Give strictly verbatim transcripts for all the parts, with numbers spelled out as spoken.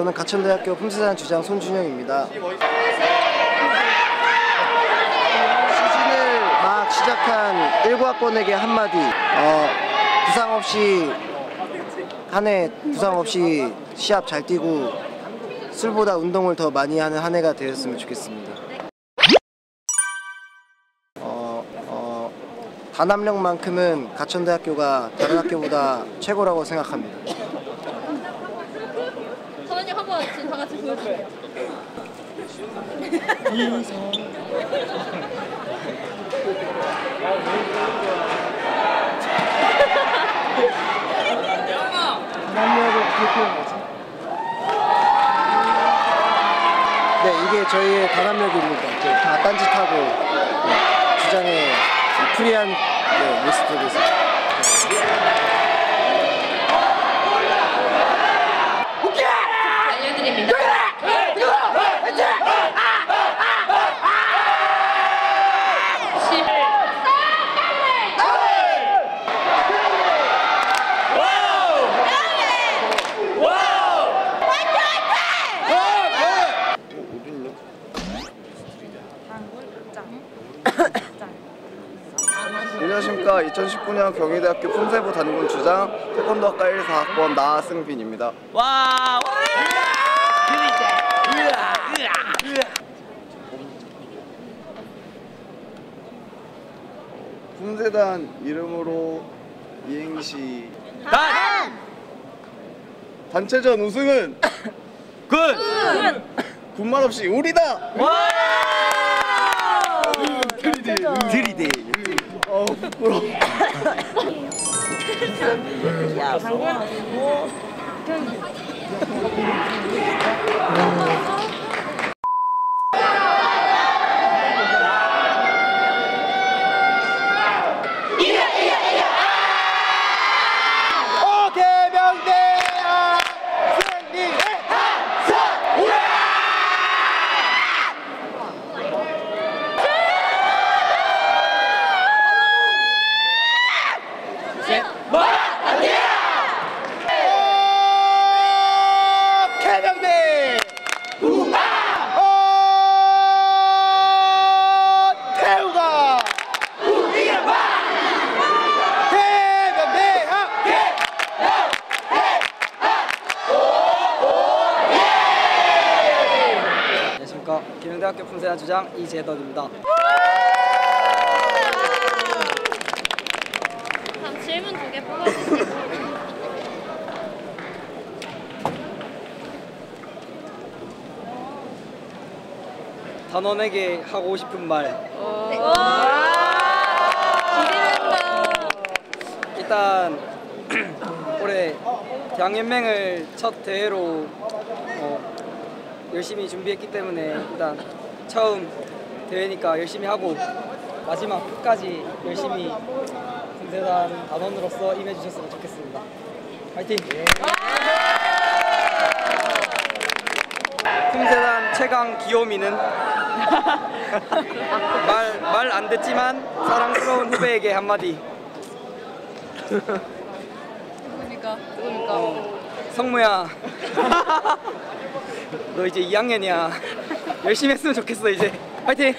저는 가천대학교 품새단 주장 손준영입니다. 시즌을 막 시작한 일구 학번에게 한마디. 어, 부상 없이 한 해 부상 없이 시합 잘 뛰고 술보다 운동을 더 많이 하는 한 해가 되었으면 좋겠습니다. 어, 어, 단합력만큼은 가천대학교가 다른 학교보다 최고라고 생각합니다. 선생님 한번 지금 다 같이 보여주세요. 단합력을 어떻게 표현한 거지? 네, 이게 저희의 단합력입니다. 다 딴짓하고 네, 주장의 프리한 네, 모습 속에서. 알려드립니다. 안녕하십니까. 이천십구 년 경희대학교 품새부 단군 주장 태권도학과 일 사 학번 나승빈입니다. 와! 품새단 이름으로 이행시 단! 단체전 우승은 군! 군말 없이 우리다! 와! 들이대 들이대 어 부끄러워. 야, 방금 경희대학교 품새단 주장 이재덕입니다. 다음 질문 두 개 뽑아주세요. 단원에게 하고 싶은 말. 기대된다. 일단 올해 대학연맹을 첫 대회로 어, 열심히 준비했기 때문에 일단 처음 대회니까 열심히 하고 마지막 끝까지 열심히 품새단 단원으로서 임해주셨으면 좋겠습니다. 화이팅! 품새단 최강 귀요미는 말 말 안 듣지만 사랑스러운 후배에게 한마디. 누굽니까? 누굽니까? 어, 성무야. 너 이제 이 학년이야. 열심히 했으면 좋겠어 이제. 화이팅!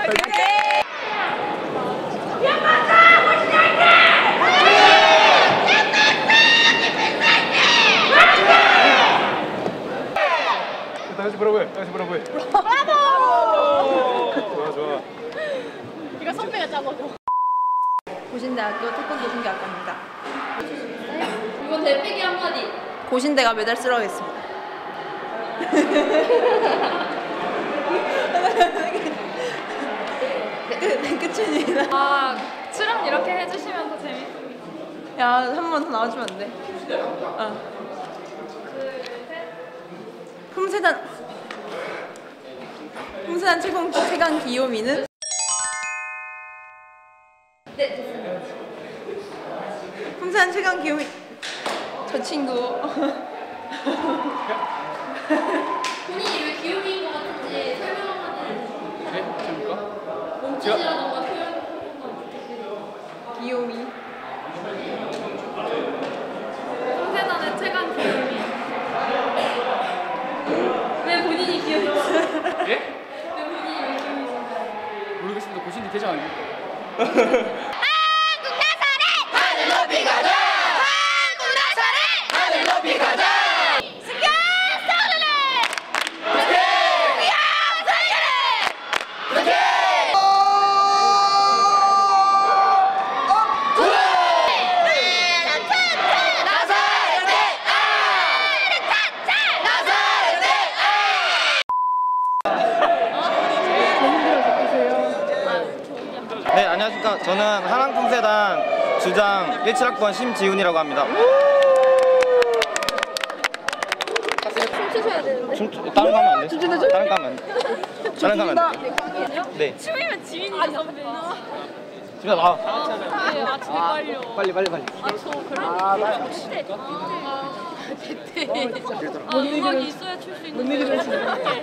다시 뭐라고 해? 다시 뭐라고 해? 브라보! 좋아 좋아. 이거 선배가 짜거든. 고신대학교 태권도 신기학과입니다. 이번 대패기 한마디. 고신대가 메달 쓰러 가겠습니다. 끝, 끝입니다. 아, 출연 이렇게 해주시면 더 재밌습니다. 야, 한 번 더 나와주면 안 돼? 어. 품새단 품새단 최강, 최강 귀요미는? 네, 좋습니다. 품새단 최강 귀요미 저 친구. 본인이 왜 귀요미인 것 같은지 설명 한마디 해주세요. 네? 재밌까? 몸짓이라던가 표현 한번 부탁드립니다. 귀요미. 품새단의 최강 귀요미. 이제 대장 아니야? 네, 안녕하십니까. 저는 한항풍세단 주장 일칠 학번 심지훈이라고 합니다. 춤추셔야 되는데. 춤, 다른 거 하면 안 돼? 다른 거 하면 안 돼? 다른 거 하면 안 돼? 네. 춤이면 지민이 선배. 집에 나와. 네, 아 진짜 빨려. 빨리, 빨리, 빨리. 아저 그런 그때 그때. 아 음악이 있어야 출 수 있는. 못 이기면 진짜.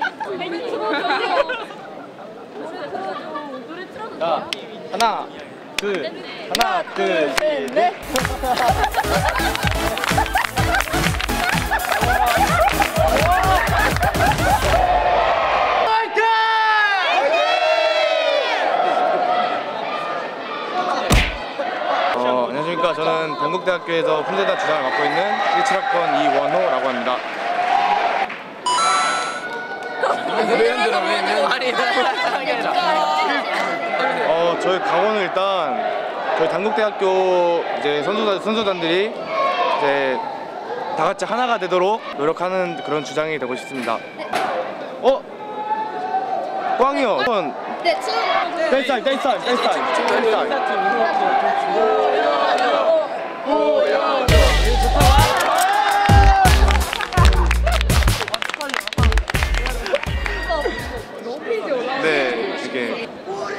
노래 틀어도 자, 돼요? 하나, 둘, 하나, 둘, 셋, 넷. 어, 안녕하십니까. 저는 동국대학교에서 풍세단 주장을 맡고 있는 일칠 학번 이원호라고 합니다. 왜 흔들어? 왜 흔들어? 어, 저희 각오는 일단 저희 단국대학교 이제 선수단 선수단들이 이제 다 같이 하나가 되도록 노력하는 그런 주장이 되고 싶습니다. 어? 꽝이요. 네, 춤. 댄스 타임, 댄스 타임, 댄스 타임, 댄스 타임. 네, 이게.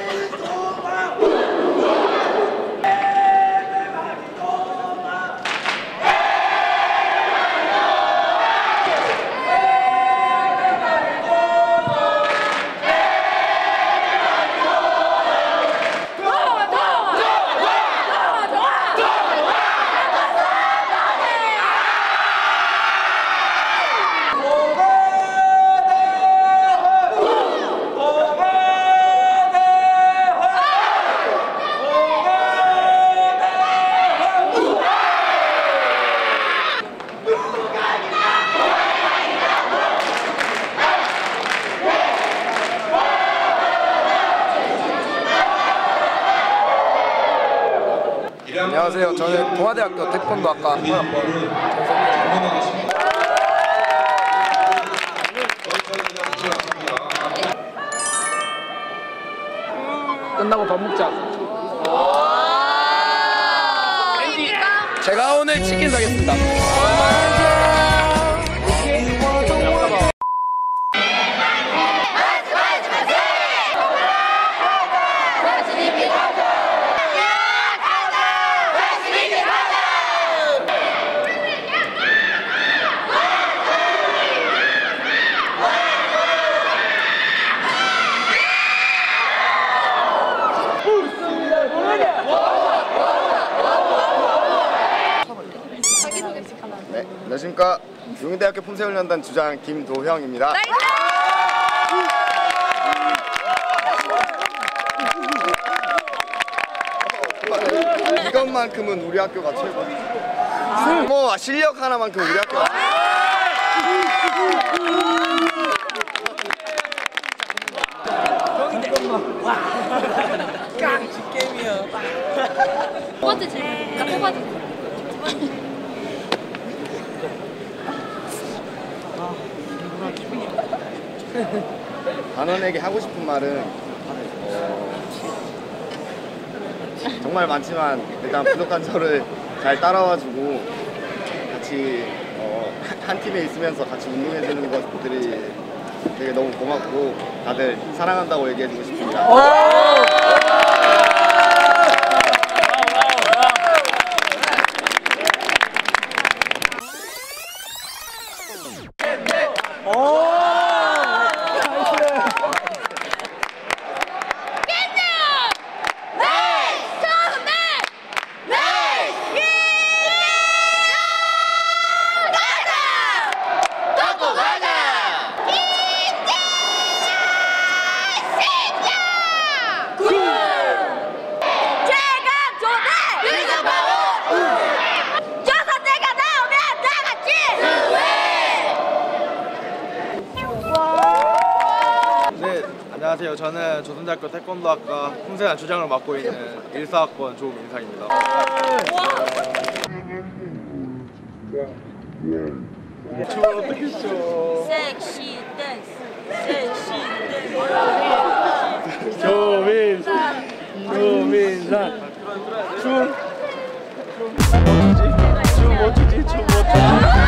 안녕하세요. 저는 동아대학교 태권도학과 끝나고 밥 먹자. 제가 오늘 치킨 사겠습니다. 네, 안녕하십니까. 용인대학교 품새훈련단 주장 김도형입니다. 이것만큼은 우리 학교가 최고. 뭐 실력 하나만큼 우리 학교가. 두 번째 질문. 두 번째. 두 번째. 단원에게 하고 싶은 말은 어, 정말 많지만 일단 부족한 저를 잘 따라와주고 같이 어, 한 팀에 있으면서 같이 운동해주는 것들이 되게 너무 고맙고 다들 사랑한다고 얘기해주고 싶습니다. 굿! 안녕하세요. 저는 조선대학교 태권도학과 품새단 주장을 맡고 있는 일 사학번 조민상입니다. 춤을 어떻게 춰? 섹시 댄스. 섹시 댄스. 조민상, 조민상. 춤. 춤 멋지지? 춤 멋지지?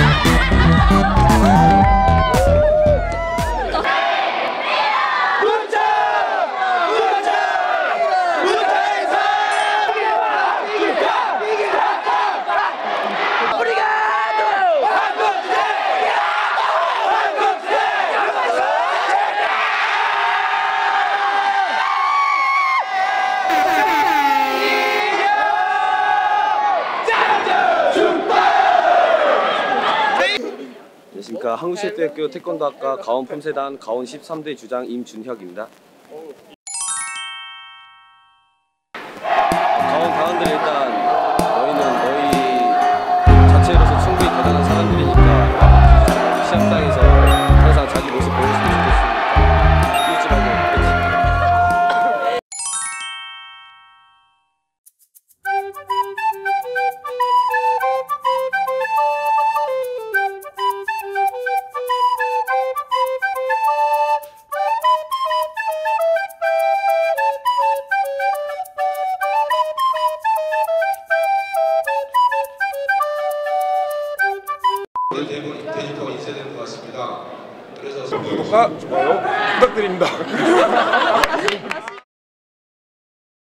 안녕하십니까. 한국실대학교 태권도학과 가온 품새단 가온 십삼 대 주장 임준혁입니다. 가온 단원들 일단 너희는 너희 자체로서 충분히 대단한 사람들이니까 시합장에서 항상 자기 모습 보여줬으면 좋겠습니다. 뛰지 말고 그렇지. 데이터가 있어야 되는 것 같습니다. 그래서 구독과 좋아요 부탁드립니다.